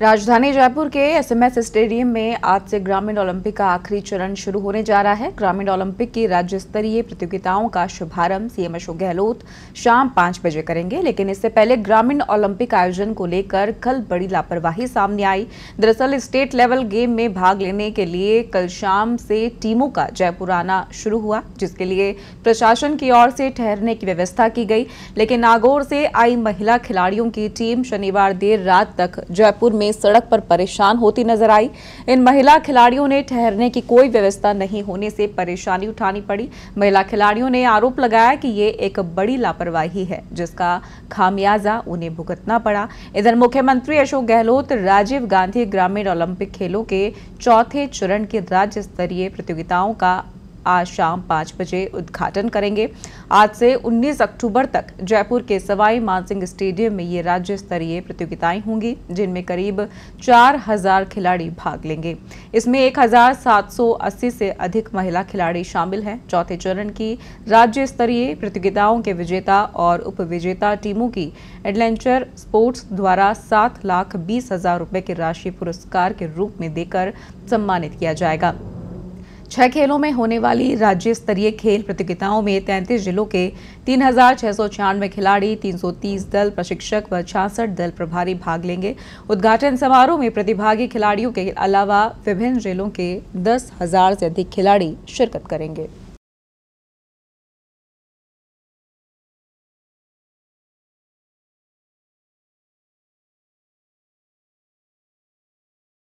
राजधानी जयपुर के SMS stadium में आज से ग्रामीण ओलंपिक का आखिरी चरण शुरू होने जा रहा है। ग्रामीण ओलंपिक की राज्य स्तरीय प्रतियोगिताओं का शुभारंभ सीएम अशोक गहलोत शाम 5 बजे करेंगे, लेकिन इससे पहले ग्रामीण ओलंपिक आयोजन को लेकर कल बड़ी लापरवाही सामने आई। दरअसल स्टेट लेवल गेम में भाग लेने के लिए कल शाम से टीमों का जयपुर आना शुरू हुआ, जिसके लिए प्रशासन की ओर से ठहरने की व्यवस्था की गई, लेकिन नागौर से आई महिला खिलाड़ियों की टीम शनिवार देर रात तक जयपुर में सड़क पर परेशान होती नजर आई। इन महिला खिलाड़ियों ने ठहरने की कोई व्यवस्था नहीं होने से परेशानी उठानी पड़ी। महिला खिलाड़ियों ने आरोप लगाया कि ये एक बड़ी लापरवाही है, जिसका खामियाजा उन्हें भुगतना पड़ा। इधर मुख्यमंत्री अशोक गहलोत राजीव गांधी ग्रामीण ओलंपिक खेलों के चौथे चरण की राज्य स्तरीय प्रतियोगिताओं का आज शाम 5 बजे उद्घाटन करेंगे। आज से 19 अक्टूबर तक जयपुर के सवाई मानसिंह स्टेडियम में ये राज्य स्तरीय प्रतियोगिताएं होंगी, जिनमें करीब 4000 खिलाड़ी भाग लेंगे। इसमें 1780 से अधिक महिला खिलाड़ी शामिल हैं। चौथे चरण की राज्य स्तरीय प्रतियोगिताओं के विजेता और उपविजेता टीमों की एडवेंचर स्पोर्ट्स द्वारा 7,20,000 रुपए की राशि पुरस्कार के रूप में देकर सम्मानित किया जाएगा। 6 खेलों में होने वाली राज्य स्तरीय खेल प्रतियोगिताओं में 33 जिलों के 3696 खिलाड़ी, 330 दल प्रशिक्षक व 66 दल प्रभारी भाग लेंगे। उद्घाटन समारोह में प्रतिभागी खिलाड़ियों के अलावा विभिन्न जिलों के 10,000 से अधिक खिलाड़ी शिरकत करेंगे।